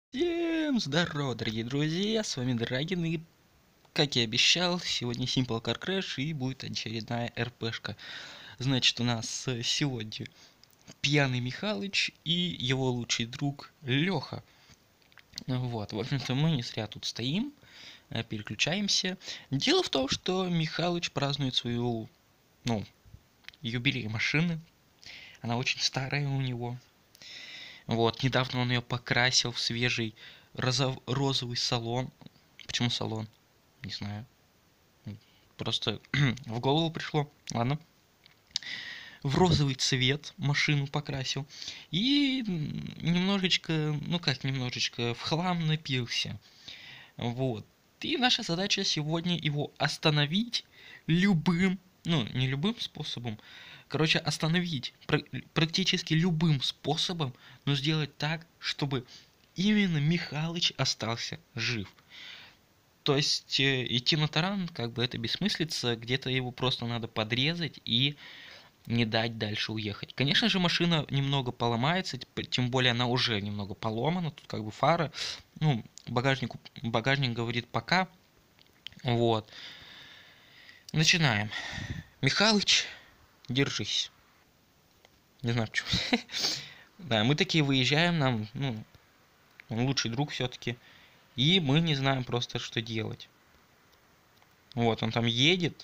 Всем здорово, дорогие друзья, с вами Драгин, и, как и обещал, сегодня Simple Car Crash и будет очередная РПшка. Значит, у нас сегодня пьяный Михалыч и его лучший друг Леха. Вот, в общем-то, мы не зря тут стоим, переключаемся. Дело в том, что Михалыч празднует свою, юбилей машины. Она очень старая у него. Вот, недавно он ее покрасил в свежий розовый салон. Почему салон? Не знаю. Просто в голову пришло. Ладно. В розовый цвет машину покрасил. И немножечко, ну как немножечко, в хлам напился. Вот. И наша задача сегодня его остановить любым, ну не любым способом, короче остановить практически любым способом, но сделать так, чтобы именно Михалыч остался жив. То есть идти на таран, как бы это бессмыслица, где-то его просто надо подрезать и не дать дальше уехать. Конечно же, машина немного поломается, тем более она уже немного поломана, тут как бы фара, ну, багажник говорит пока. Вот. Начинаем. Михалыч, держись. Не знаю почему. Да, мы такие выезжаем, нам, ну, он лучший друг все-таки, и мы не знаем просто, что делать. Вот, он там едет.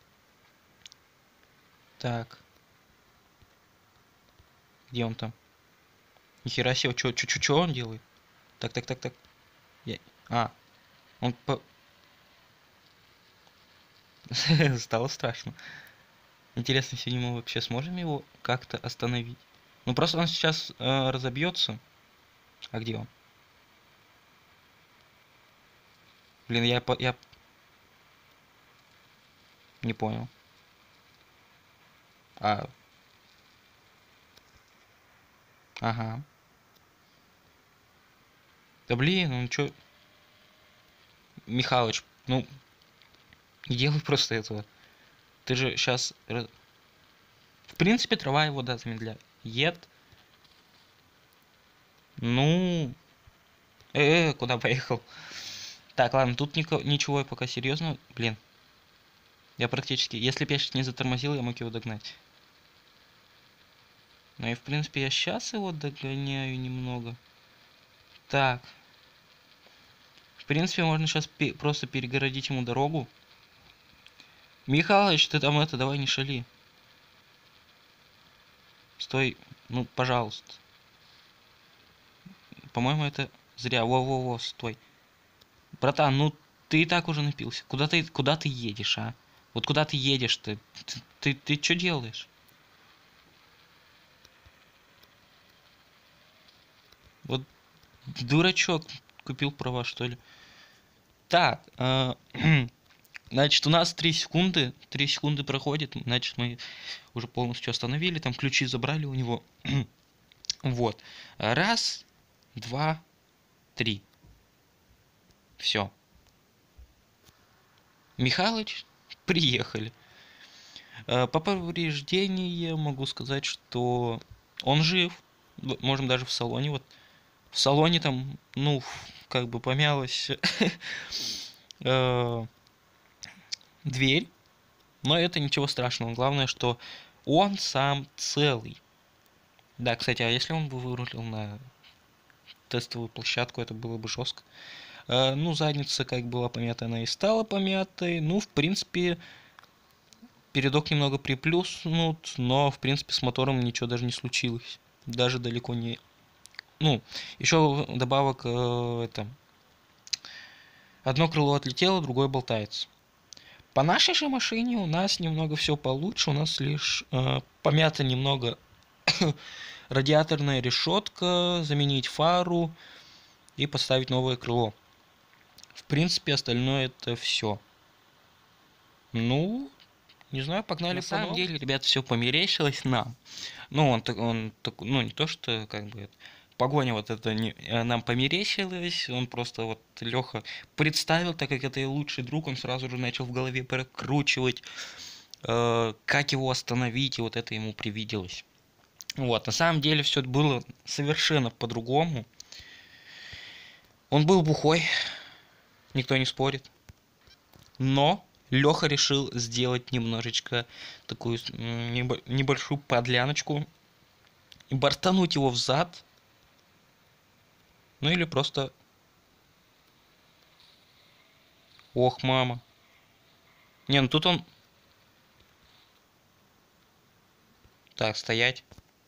Так. Где он там? Нихера себе, чё он делает? Так. Я... А, он по... Стало страшно. Интересно, сегодня мы вообще сможем его как-то остановить? Ну просто он сейчас разобьется. А где он? Блин, я не понял. А, ага. Да блин, он чё... Михалыч, ну, не делай просто этого. Ты же сейчас... В принципе, трава его, да, замедляет. Ну... куда поехал? Так, ладно, тут ничего пока серьезного. Блин, я практически... Если бы я сейчас не затормозил, я мог его догнать. Ну и в принципе я сейчас его догоняю немного. Так. В принципе можно сейчас просто перегородить ему дорогу. Михалыч, ты там это, давай не шали. Стой, ну пожалуйста. По-моему это зря. Во-во-во, стой. Братан, ну ты и так уже напился. Куда ты едешь, а? Вот куда ты едешь ты? Ты что делаешь? Вот дурачок, купил права, что ли? Так, значит, у нас 3 секунды. 3 секунды проходит. Значит, мы уже полностью остановили. Там ключи забрали у него. Вот. Раз, два, три. Все. Михалыч, приехали. По повреждениям могу сказать, что он жив. Можем даже в салоне. Вот в салоне там, ну, как бы помялась дверь. Но это ничего страшного. Главное, что он сам целый. Да, кстати, а если он бы вырулил на тестовую площадку, это было бы жестко. Ну, задница как была помята, она и стала помятой. Ну, в принципе, передок немного приплюснут, но, в принципе, с мотором ничего даже не случилось. Даже далеко не... Ну, еще добавок это... Одно крыло отлетело, другое болтается. По нашей же машине у нас немного все получше. У нас лишь помята немного радиаторная решетка, заменить фару и поставить новое крыло. В принципе, остальное это все. Ну, не знаю, погнали. На самом деле, ребят, все померещилось нам. Ну, ну, не то, что, как бы, погоня вот это нам померещилась, он просто вот, Леха, представил, так как это и лучший друг, он сразу же начал в голове прокручивать, как его остановить, и вот это ему привиделось. Вот, на самом деле все было совершенно по-другому. Он был бухой, никто не спорит. Но Леха решил сделать немножечко такую небольшую подляночку и бортануть его в зад. Ну или просто... Ох, мама. Не, ну тут он... Так, стоять.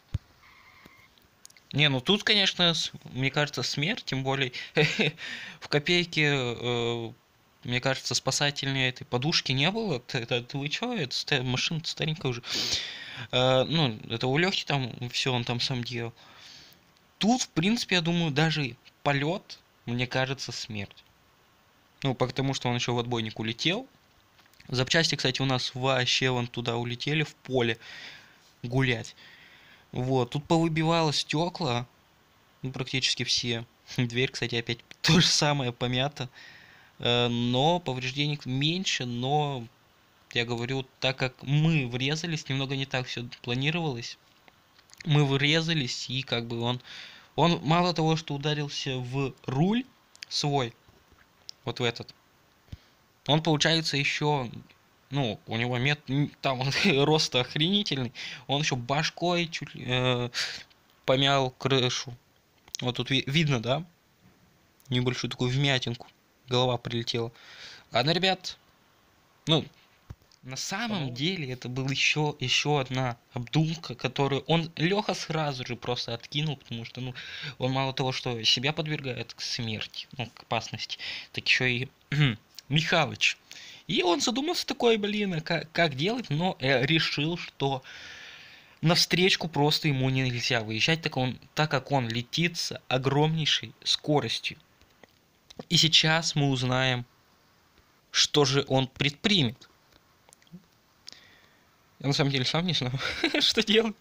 Не, ну тут, конечно, мне кажется, смерть, тем более в копейке, мне кажется, спасательной этой подушки не было. Это вы чё? Это машина старенькая уже. Ну, это у Лёхи там все, он там сам делал. Тут, в принципе, я думаю, даже полет, мне кажется, смерть. Ну, потому что он еще в отбойник улетел. Запчасти, кстати, у нас вообще вон туда улетели, в поле гулять. Вот, тут повыбивало стекла, ну, практически все. Дверь, кстати, опять то же самое помята. Но повреждений меньше, но я говорю, так как мы врезались, немного не так все планировалось. Мы врезались, и как бы он мало того, что ударился в руль свой, вот в этот, он, получается, еще, ну, у него там рост охренительный, он еще башкой чуть ли, помял крышу. Вот тут видно, да? Небольшую такую вмятинку. Голова прилетела. Ладно, ребят. Ну, на самом деле это был еще одна обдумка, которую Леха сразу же просто откинул, потому что, ну, он мало того, что себя подвергает к смерти, ну, к опасности, так еще и Михалыч. И он задумался такой, блин, а как делать, но решил, что на встречку просто ему нельзя выезжать, так как он летит с огромнейшей скоростью. И сейчас мы узнаем, что же он предпримет. Я на самом деле сам не знаю, что делать.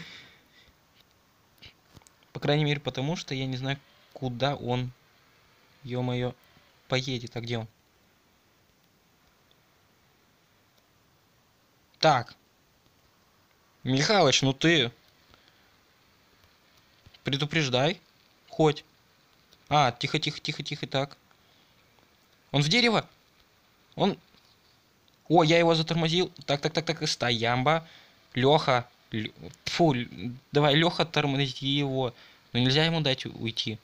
По крайней мере, потому что я не знаю, куда он, ё-моё, поедет. А где он? Так. Михалыч, ну ты предупреждай хоть. А, тихо, тихо, тихо, тихо, так. Он в дерево? Он... О, я его затормозил. Так, так, так, так, стоямба. Леха. Фу, давай, Леха, тормози его. Но нельзя ему дать уйти.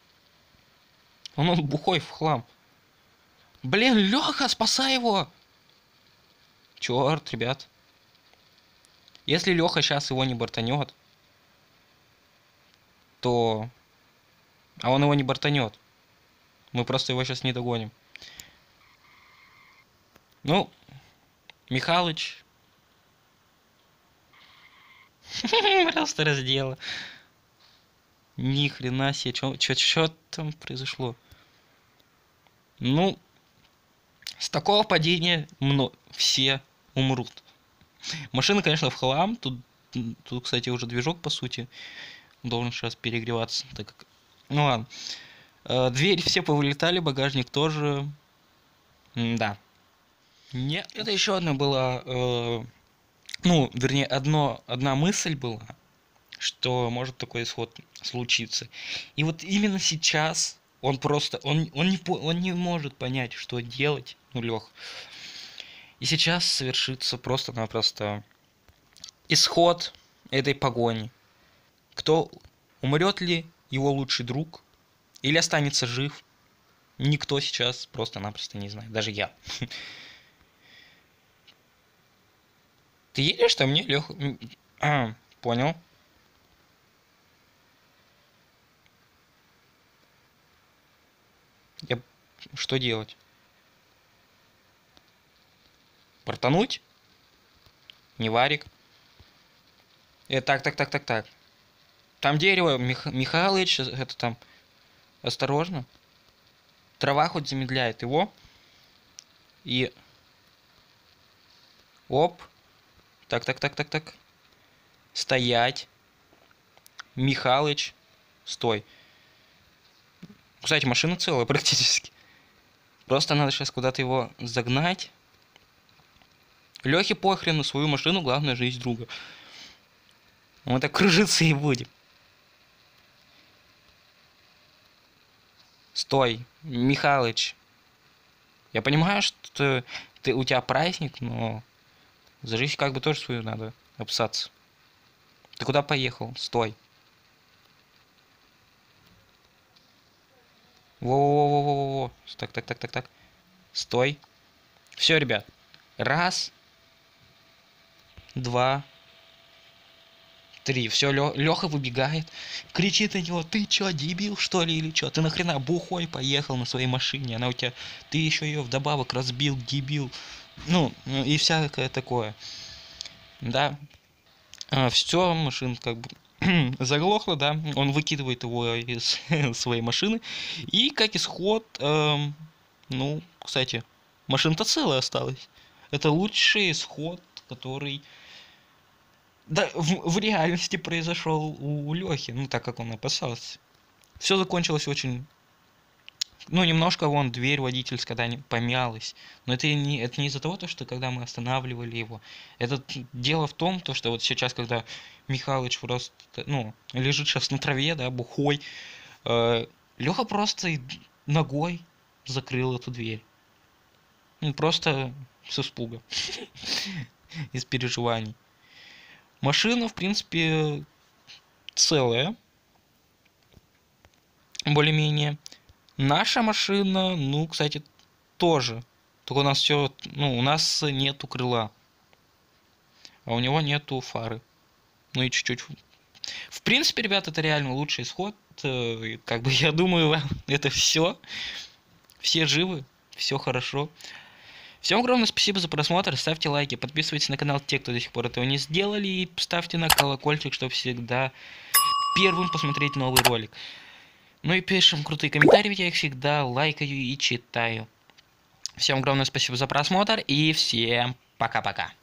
Он бухой в хлам. Блин, Леха, спасай его! Черт, ребят. Если Леха сейчас его не бортанет, то... А он его не бортанет. Мы просто его сейчас не догоним. Ну, Михалыч. Просто раздела. Ни хрена себе. Чё там произошло? Ну, с такого падения все умрут. Машина, конечно, в хлам. Тут, кстати, уже движок, по сути, должен сейчас перегреваться. Так как... Ну ладно. Двери все повылетали, багажник тоже. Да. Нет. Это еще одна была... ну, вернее, одна мысль была, что может такой исход случиться. И вот именно сейчас он просто... Он не может понять, что делать. Ну, Лех. И сейчас совершится просто-напросто исход этой погони. Кто умрет ли его лучший друг или останется жив, никто сейчас просто-напросто не знает. Даже я. Ты едешь там, мне, Леха? Понял. Что делать? Портануть? Не варик. Так. Там дерево, Михалыч, это там... Осторожно. Трава хоть замедляет его. И... Оп. Так. Стоять. Михалыч. Стой. Кстати, машина целая практически. Просто надо сейчас куда-то его загнать. Лехе похрен на свою машину, главное жизнь друга. Мы так кружиться и будем. Стой, Михалыч. Я понимаю, что у тебя праздник, но за жизнь как бы тоже свою надо опасаться. Ты куда поехал? Стой. Во-во-во-во-во-во. Так, так, так, так, так. Стой. Все, ребят. Раз, два, три. Все, Леха выбегает, кричит на него: ты чё, дебил, что ли, или чё? Ты нахрена бухой поехал на своей машине? Она у тебя... Ты еще ее вдобавок разбил, дебил. Ну, и всякое такое. Да. Все, машина как бы заглохла, да. Он выкидывает его из своей машины. И как исход, ну, кстати, машина-то целая осталась. Это лучший исход, который... Да, в реальности произошел у Лехи, ну, так как он опасался. Все закончилось очень... Ну, немножко вон дверь водительская, да, помялась. Но это не из-за того, что когда мы останавливали его. Это дело в том, то, что вот сейчас, когда Михалыч просто, ну, лежит сейчас на траве, да, бухой, Леха просто ногой закрыл эту дверь. Ну, просто с испуга. Из переживаний. Машина, в принципе, целая. Более-менее. Наша машина, ну, кстати, тоже. Только у нас все, ну, у нас нету крыла. А у него нету фары. Ну и чуть-чуть. В принципе, ребят, это реально лучший исход. Как бы я думаю, это все. Все живы, все хорошо. Всем огромное спасибо за просмотр. Ставьте лайки, подписывайтесь на канал те, кто до сих пор этого не сделали. И ставьте на колокольчик, чтобы всегда первым посмотреть новый ролик. Ну и пишем крутые комментарии, я их всегда лайкаю и читаю. Всем огромное спасибо за просмотр и всем пока-пока.